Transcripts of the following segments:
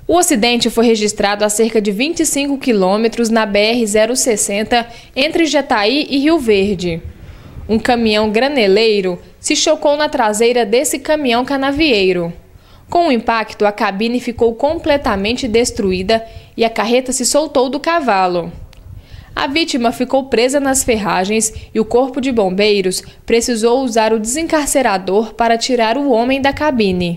O acidente foi registrado a cerca de 25 quilômetros na BR-060, entre Jataí e Rio Verde. Um caminhão graneleiro se chocou na traseira desse caminhão canavieiro. Com o impacto, a cabine ficou completamente destruída e a carreta se soltou do cavalo. A vítima ficou presa nas ferragens e o Corpo de Bombeiros precisou usar o desencarcerador para tirar o homem da cabine.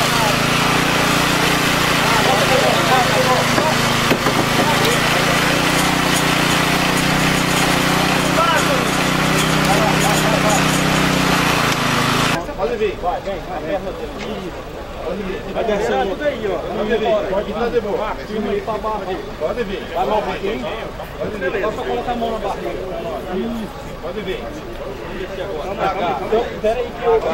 Pode vir, vai, vem, vai descendo tudo aí, ó. Pode vir, pode vir, pode vir. Vai mal um pouquinho. Pode vir, só colocar a mão na barriga. Pode vir. Peraí que eu...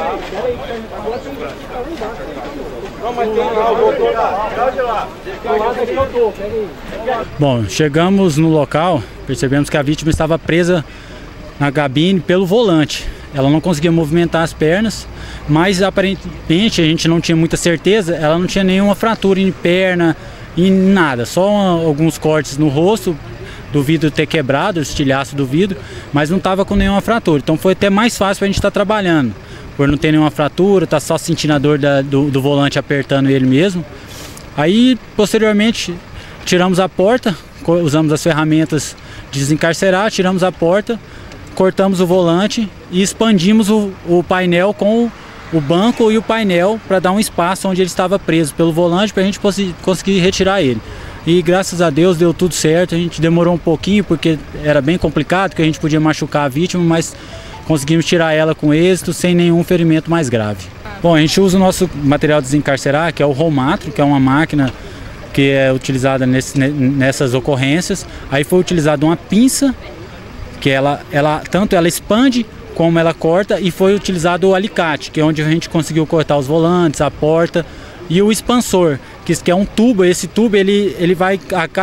Não, mas tem lá, eu vou lá. De lá. Do lado aqui eu tô, peraí. Bom, chegamos no local, percebemos que a vítima estava presa na cabine pelo volante. Ela não conseguia movimentar as pernas, mas aparentemente a gente não tinha muita certeza, ela não tinha nenhuma fratura em perna, em nada, só alguns cortes no rosto, do vidro ter quebrado, o estilhaço do vidro, mas não estava com nenhuma fratura. Então foi até mais fácil para a gente estar trabalhando, por não ter nenhuma fratura, tá só sentindo a dor do volante apertando ele mesmo. Aí, posteriormente, tiramos a porta, usamos as ferramentas de desencarcerar, tiramos a porta, cortamos o volante e expandimos o painel com o banco e o painel para dar um espaço onde ele estava preso pelo volante para a gente conseguir retirar ele. E graças a Deus deu tudo certo. A gente demorou um pouquinho porque era bem complicado, que a gente podia machucar a vítima, mas conseguimos tirar ela com êxito, sem nenhum ferimento mais grave. Bom, a gente usa o nosso material de desencarcerar, que é o Romatro, que é uma máquina que é utilizada nessas ocorrências. Aí foi utilizada uma pinça, que ela tanto ela expande como ela corta, e foi utilizado o alicate, que é onde a gente conseguiu cortar os volantes, a porta, e o expansor, que é um tubo. Esse tubo ele vai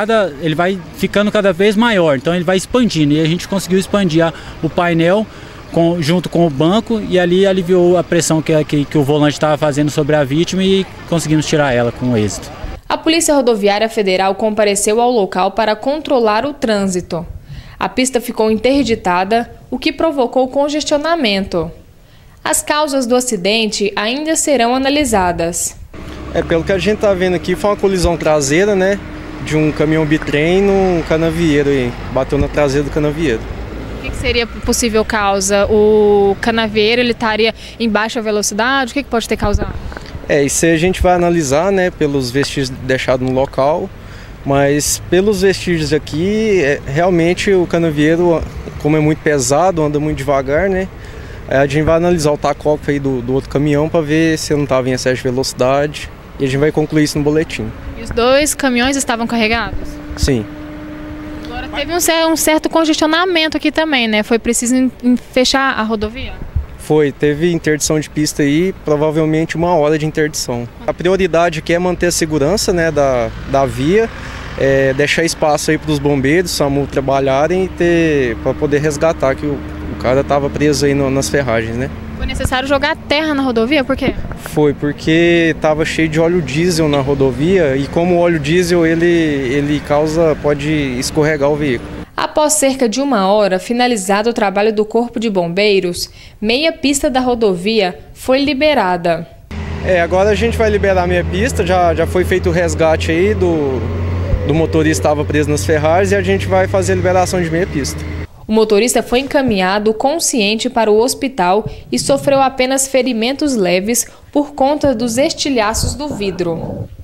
ficando cada vez maior, então ele vai expandindo, e a gente conseguiu expandir o painel junto com o banco, e ali aliviou a pressão que o volante estava fazendo sobre a vítima, e conseguimos tirar ela com êxito. A Polícia Rodoviária Federal compareceu ao local para controlar o trânsito. A pista ficou interditada, o que provocou congestionamento. As causas do acidente ainda serão analisadas. Pelo que a gente está vendo aqui, foi uma colisão traseira, né, de um caminhão bitrem num canavieiro aí, bateu na traseira do canavieiro. O que seria a possível causa? O canavieiro ele estaria em baixa velocidade? O que pode ter causado? Isso aí a gente vai analisar, né, pelos vestígios deixados no local. Mas pelos vestígios aqui, realmente o canavieiro, como é muito pesado, anda muito devagar, né? A gente vai analisar o tacógrafo aí do outro caminhão para ver se não estava em excesso de velocidade, e a gente vai concluir isso no boletim. E os dois caminhões estavam carregados? Sim. Agora teve um certo congestionamento aqui também, né? Foi preciso fechar a rodovia? Teve interdição de pista aí, provavelmente 1 hora de interdição. A prioridade aqui é manter a segurança, né, da via, deixar espaço aí para os bombeiros, SAMU trabalharem e para poder resgatar, que o cara estava preso aí nas ferragens, né? Foi necessário jogar terra na rodovia, por quê? Foi porque estava cheio de óleo diesel na rodovia, e como o óleo diesel pode escorregar o veículo. Após cerca de 1 hora, finalizado o trabalho do Corpo de Bombeiros, meia pista da rodovia foi liberada. Agora a gente vai liberar a meia pista, já foi feito o resgate aí do motorista que estava preso nas ferragens, e a gente vai fazer a liberação de meia pista. O motorista foi encaminhado consciente para o hospital e sofreu apenas ferimentos leves por conta dos estilhaços do vidro.